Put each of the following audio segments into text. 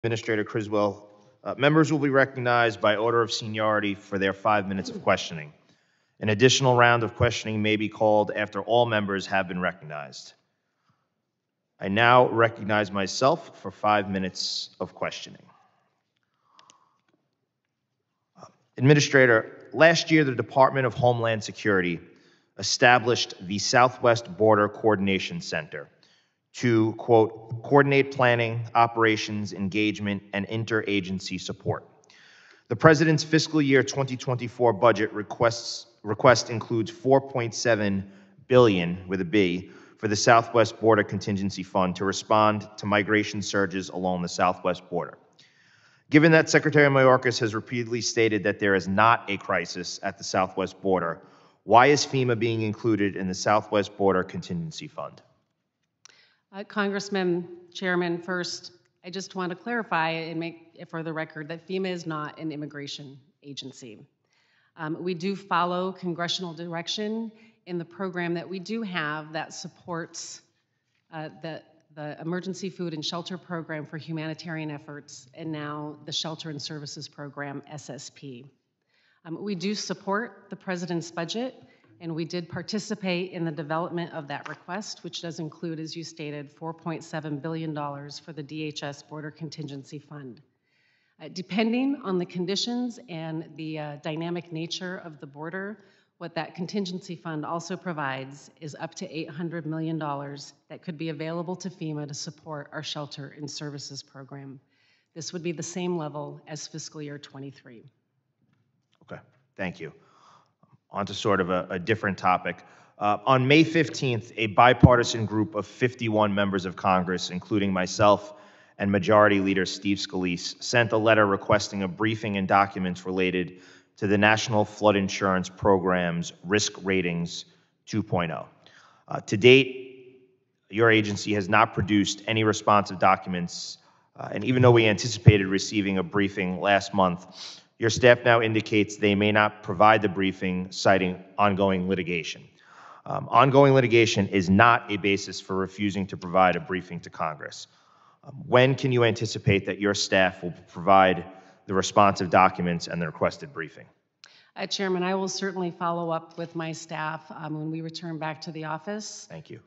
Administrator Criswell. Members will be recognized by order of seniority for their 5 minutes of questioning. An additional round of questioning may be called after all members have been recognized. I now recognize myself for 5 minutes of questioning. Administrator, last year the Department of Homeland Security established the Southwest Border Coordination Center to, quote, coordinate planning, operations, engagement, and interagency support. The President's fiscal year 2024 budget request includes $4.7 billion, with a B, for the Southwest Border Contingency Fund to respond to migration surges along the Southwest border. Given that Secretary Mayorkas has repeatedly stated that there is not a crisis at the Southwest border, why is FEMA being included in the Southwest Border Contingency Fund? Congressman, Chairman, first, I just want to clarify and make it for the record that FEMA is not an immigration agency. We do follow congressional direction in the program that we do have that supports the Emergency Food and Shelter Program for humanitarian efforts, and now the Shelter and Services Program, SSP. We do support the President's budget, and we did participate in the development of that request, which does include, as you stated, $4.7 billion for the DHS Border Contingency Fund. Depending on the conditions and the dynamic nature of the border, what that contingency fund also provides is up to $800 million that could be available to FEMA to support our Shelter and Services Program. This would be the same level as fiscal year 23. Okay, thank you. On to sort of a different topic. On May 15th, a bipartisan group of 51 members of Congress, including myself and Majority Leader Steve Scalise, sent a letter requesting a briefing and documents related to the National Flood Insurance Program's Risk Ratings 2.0. To date, your agency has not produced any responsive documents, and even though we anticipated receiving a briefing last month, your staff now indicates they may not provide the briefing, citing ongoing litigation. Ongoing litigation is not a basis for refusing to provide a briefing to Congress. When can you anticipate that your staff will provide the responsive documents and the requested briefing? Chairman, I will certainly follow up with my staff when we return back to the office. Thank you.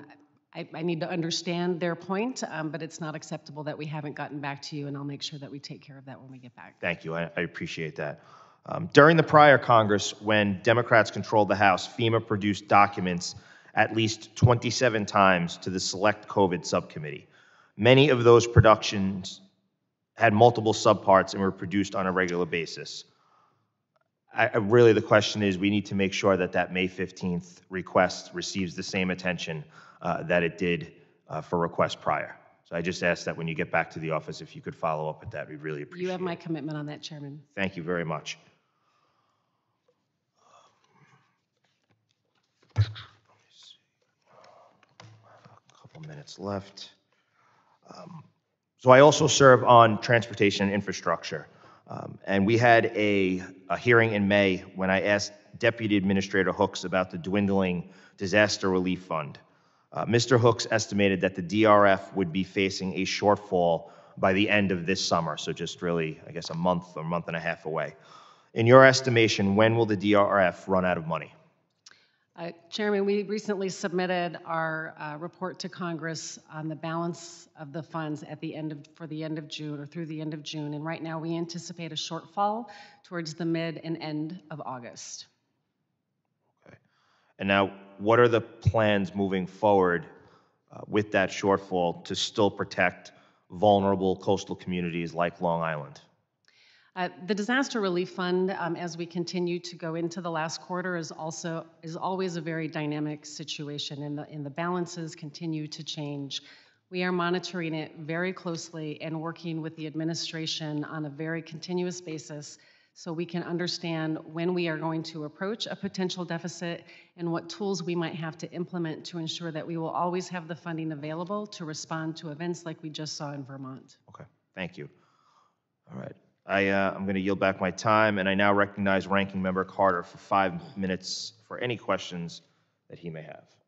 I need to understand their point, but it's not acceptable that we haven't gotten back to you, and I'll make sure that we take care of that when we get back. Thank you. I appreciate that. During the prior Congress, when Democrats controlled the House, FEMA produced documents at least 27 times to the Select COVID Subcommittee. Many of those productions had multiple subparts and were produced on a regular basis. Really, the question is, we need to make sure that that May 15th request receives the same attention that it did for requests prior. So I just ask that when you get back to the office, if you could follow up with that, we'd really appreciate it. You have my commitment on that, Chairman. Thank you very much. A couple minutes left. So I also serve on transportation and infrastructure. And we had a hearing in May when I asked Deputy Administrator Hooks about the dwindling disaster relief fund. Mr. Hooks estimated that the DRF would be facing a shortfall by the end of this summer, so just really, I guess, a month or month and a half away. In your estimation, when will the DRF run out of money? Chairman, we recently submitted our report to Congress on the balance of the funds at the end of, for the end of June or through the end of June, and right now we anticipate a shortfall towards the mid and end of August. Okay. And now, what are the plans moving forward with that shortfall to still protect vulnerable coastal communities like Long Island? The Disaster Relief Fund, as we continue to go into the last quarter, is always a very dynamic situation, and the balances continue to change. We are monitoring it very closely and working with the administration on a very continuous basis so we can understand when we are going to approach a potential deficit and what tools we might have to implement to ensure that we will always have the funding available to respond to events like we just saw in Vermont. Okay, thank you. All right. I'm going to yield back my time, and I now recognize Ranking Member Carter for 5 minutes for any questions that he may have.